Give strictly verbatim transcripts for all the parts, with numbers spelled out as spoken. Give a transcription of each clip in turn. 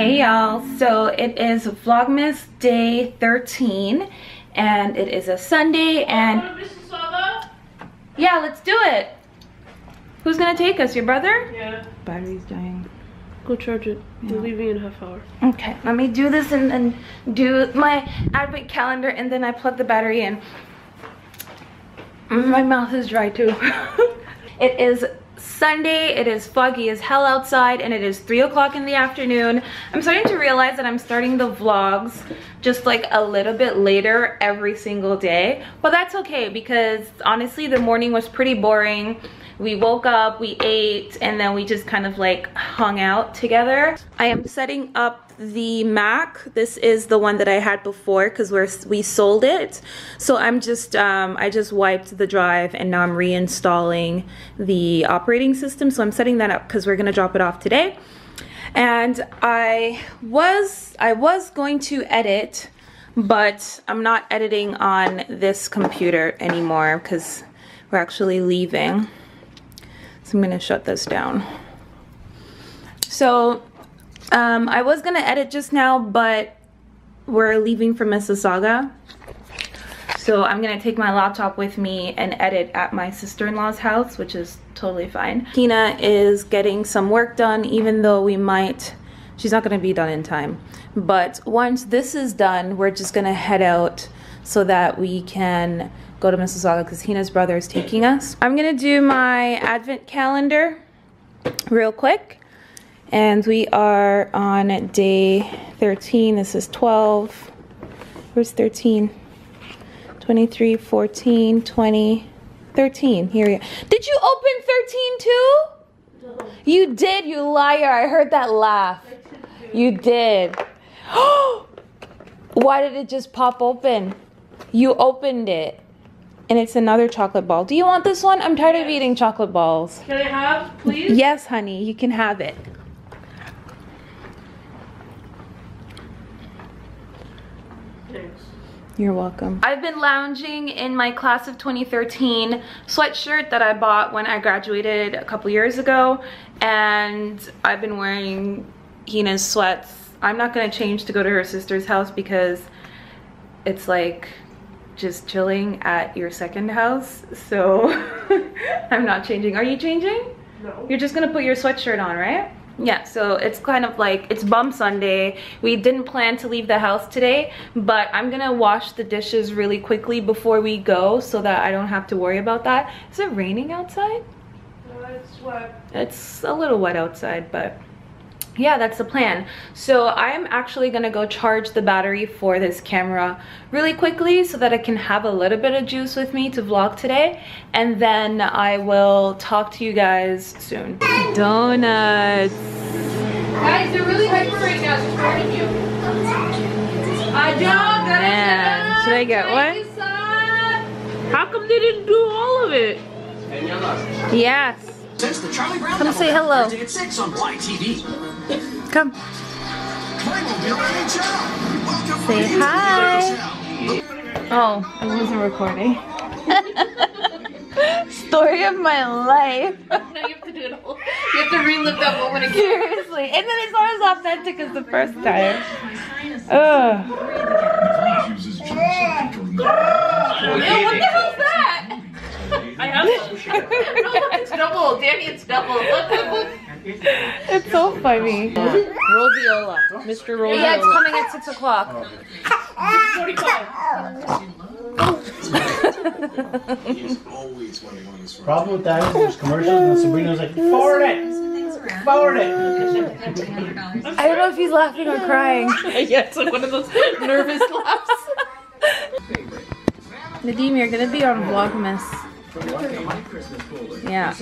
Hey y'all, so it is Vlogmas day thirteen and it is a Sunday and yeah, let's do it. Who's gonna take us? Your brother? Yeah. Battery's dying. Go charge it. Yeah. We're leaving in a half hour. Okay, let me do this and then do my advent calendar and then I plug the battery in. My mouth is dry too. It is Sunday, it is foggy as hell outside, and it is three o'clock in the afternoon. I'm starting to realize that I'm starting the vlogs just like a little bit later every single day. But that's okay because honestly the morning was pretty boring. We woke up, we ate, and then we just kind of like hung out together. I am setting up the Mac. This is the one that I had before because we're we sold it. So I'm just um, I just wiped the drive and now I'm reinstalling the operating system. So I'm setting that up because we're gonna drop it off today. And I was I was going to edit, but I'm not editing on this computer anymore because we're actually leaving. So I'm gonna shut this down. So um, I was gonna edit just now, but we're leaving for Mississauga. So I'm gonna take my laptop with me and edit at my sister-in-law's house, which is totally fine. Tina is getting some work done, even though we might, she's not gonna be done in time. But once this is done, we're just gonna head out so that we can go to Mississauga because Hina's brother is taking us. I'm gonna do my advent calendar real quick. And we are on day thirteen. This is twelve. Where's thirteen? twenty-three, fourteen, twenty, thirteen. Here we go. Did you open thirteen too? No. You did, you liar. I heard that laugh. You did. Why did it just pop open? You opened it. And it's another chocolate ball. Do you want this one? I'm tired yes. of eating chocolate balls. Can I have, please? Yes, honey, you can have it. Thanks. You're welcome. I've been lounging in my class of twenty thirteen sweatshirt that I bought when I graduated a couple years ago. And I've been wearing Hina's sweats. I'm not gonna change to go to her sister's house because it's like just chilling at your second house, so I'm not changing. Are you changing? No. You're just gonna put your sweatshirt on, right? Yeah, so it's kind of like, it's bum Sunday. We didn't plan to leave the house today, but I'm gonna wash the dishes really quickly before we go so that I don't have to worry about that. Is it raining outside? No, it's wet. It's a little wet outside, but yeah, that's the plan. So I'm actually gonna go charge the battery for this camera really quickly so that I can have a little bit of juice with me to vlog today, and then I will talk to you guys soon. Donuts. Guys, they're really hyper right now. Just warning you. I don't. Man, should I get one? How come they didn't do all of it? Yes. Come say hello. Come. Say hi. Oh, I wasn't recording. Story of my life. No, you have to do it all. You have to relive that moment again. Seriously. And then it's not as authentic as the first time. Ugh. Ew, what the hell's that? I have some. No, look, it's double. Danny, it's double. Look, look, look. It's so funny. Roseola. Mister Roseola. Yeah, it's coming at six o'clock. six forty-five. Problem with that is there's commercials and Sabrina's like, forward it! Forward it! I don't know if he's laughing or crying. Yeah, it's like one of those nervous laughs. Nadim, you're gonna be on Vlogmas. Yeah.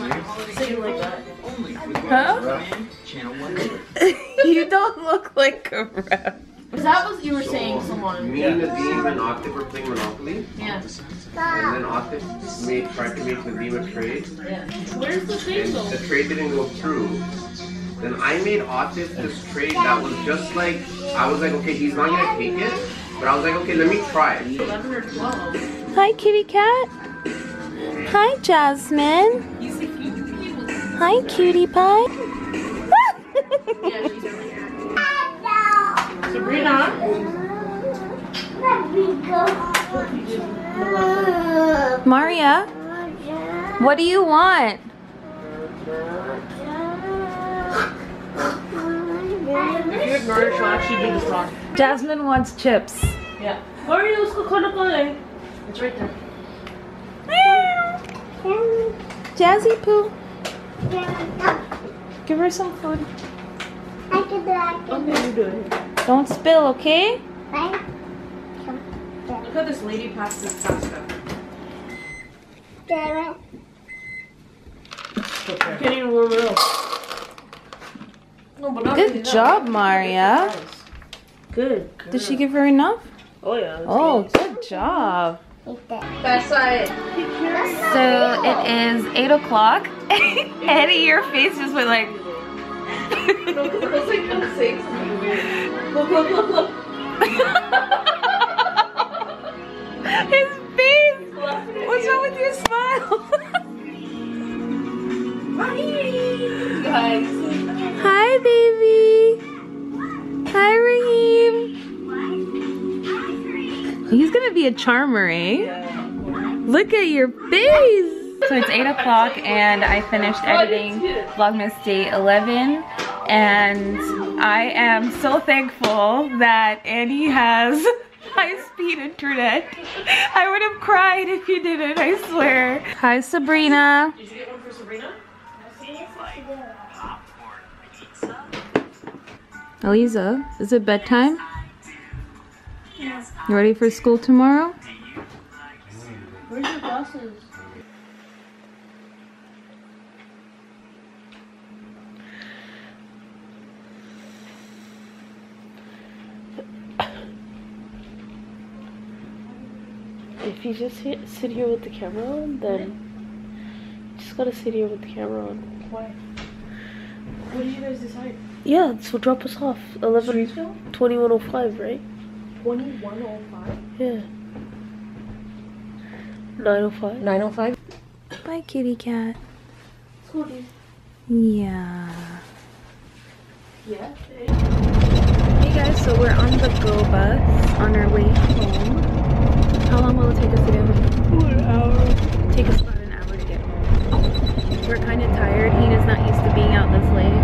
Huh? You don't look like a rep. Is that what you were saying, someone? Me and Nadim and Octave were playing Monopoly. Yeah. And then Octave made, tried to make Nadim a trade. Yeah. Where's the trade And though? the trade didn't go through. Then I made Octave this trade that was just like, I was like, okay, he's not gonna take it. But I was like, okay, let me try it. eleven or twelve. Hi, kitty cat. Hi, Jasmine. Hi, cutie pie. Yeah, she's over here. Sabrina. Maria, what do you want? If you ignore her, she'll actually do this wrong. Jasmine wants chips. Yeah. Mario, let's go cuddle play. It's right there. Jazzy Poo. Give her some food. Okay, you do it. Don't spill, okay? Look how this lady passed this pasta. Can't even warm it up. No, but not really Good that. job, Maria. Good. Did she give her enough? Oh yeah. That's Oh, nice. good job. That side. So it is eight o'clock. Eddie, your face just went like. No, 'cause I was like, I'm saying something weird. Look, look, look, look. His face. What's wrong with your smile? Guys. Hi, baby. Hi, Raheem. He's gonna be a charmer, eh? Look at your face. So it's eight o'clock and I finished editing Vlogmas Day eleven. And I am so thankful that Annie has high-speed internet. I would have cried if you didn't, I swear. Hi, Sabrina. Did you get one for Sabrina? Eliza, is it bedtime? You ready for school tomorrow? Where's your glasses? If you just hit, sit here with the camera on, then you just gotta sit here with the camera on. Why? What did you guys decide? Yeah, so drop us off. eleven twenty-one oh five, right? twenty-one oh five? Yeah. nine oh five? nine oh five? Bye, kitty cat. Cool, dude. Yeah. Yeah. Hey guys, so we're on the Go bus on our way home. How long will it take us to get home? One hour. Take us about an hour to get home. We're kind of tired. He is not used to being out this late.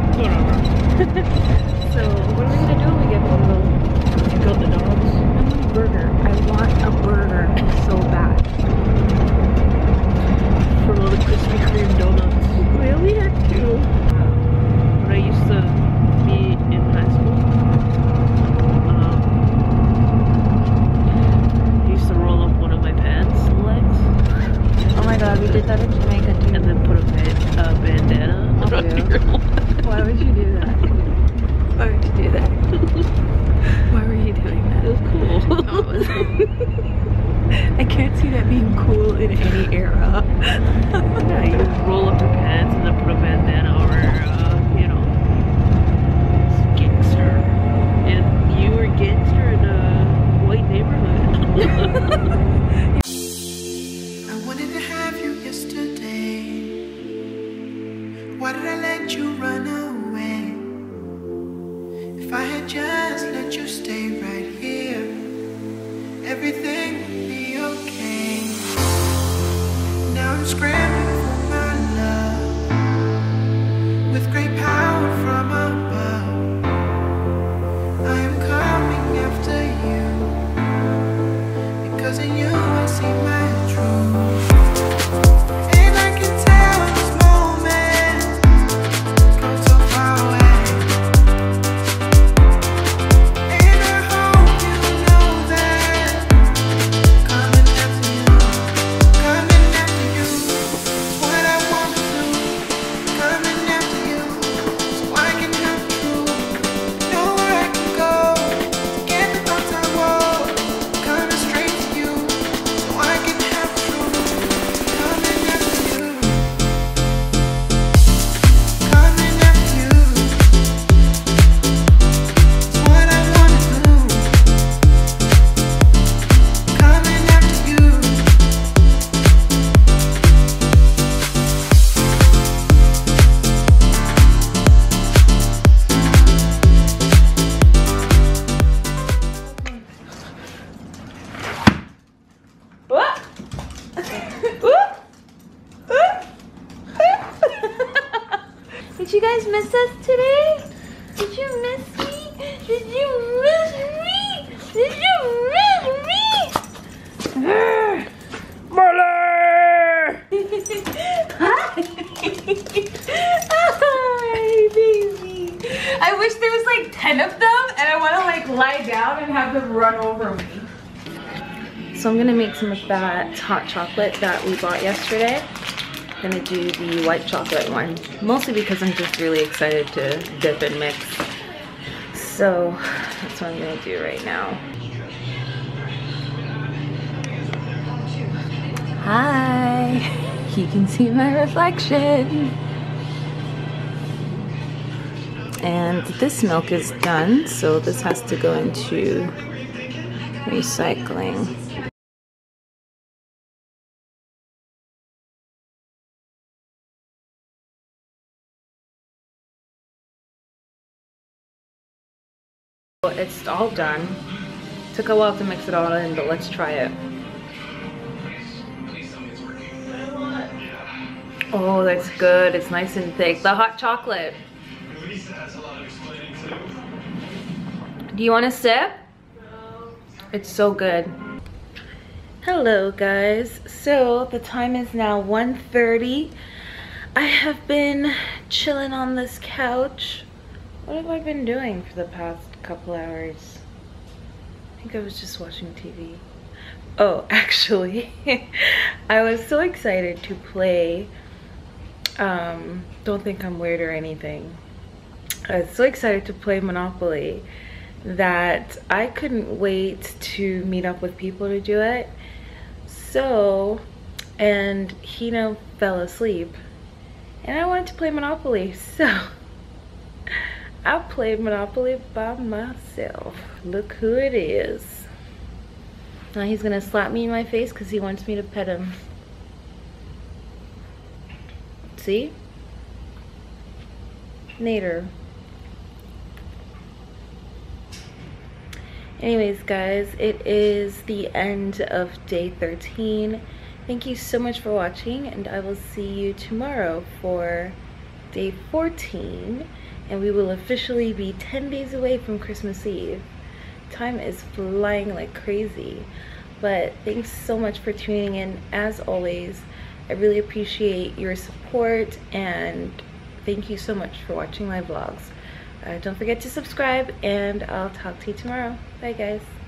So what are we gonna do when we get home though? Pick up the dogs. I want a burger. I want a burger so bad. From all the Krispy Kreme donuts. We only had two. When I used to be in high school, um, I used to roll up one of my pants legs Oh my god, we did that in Jamaica too. and then put a band, uh, bandana Oh, around yeah. your whole Why would you do that? Why would you do that? Why were you doing that? It was cool. Oh, it was- I can't see that being cool in any era. Yeah, you roll up your pants and then put a bandana over, uh, you know, it's gangster. And you were gangster in a white neighborhood. I wanted to have you yesterday. Why did I let you run away? If I had just let you stay right here, everything would be okay. Now I'm scrambling for my love, with great power from above. I am coming after you, because in you I see my truth. And I can tell this moment goes so far away. And I hope you know that coming after you, coming after you. you guys miss us today? Did you miss me? Did you miss me? Did you miss me? Marley! Hi. Hi, baby. I wish there was like ten of them and I want to like lie down and have them run over me. So I'm gonna make some of that hot chocolate that we bought yesterday. I'm gonna do the white chocolate one, mostly because I'm just really excited to dip and mix. So that's what I'm gonna do right now. Hi, you can see my reflection. And this milk is done, so this has to go into recycling. It's all done. Took a while to mix it all in, but let's try it. Oh, that's good. It's nice and thick. The hot chocolate. Do you want a sip? No. It's so good. Hello guys. So the time is now one thirty. I have been chilling on this couch. What have I been doing for the past couple hours? I think I was just watching T V. Oh, actually, I was so excited to play. Um, don't think I'm weird or anything. I was so excited to play Monopoly that I couldn't wait to meet up with people to do it. So, and Hino fell asleep, and I wanted to play Monopoly, so I played Monopoly by myself. Look who it is. Now he's gonna slap me in my face because he wants me to pet him. See? Nader. Anyways guys, it is the end of day thirteen. Thank you so much for watching, and I will see you tomorrow for day fourteen. And we will officially be ten days away from Christmas Eve. Time is flying like crazy. But thanks so much for tuning in. As always, I really appreciate your support, and thank you so much for watching my vlogs. Uh, don't forget to subscribe, and I'll talk to you tomorrow. Bye guys.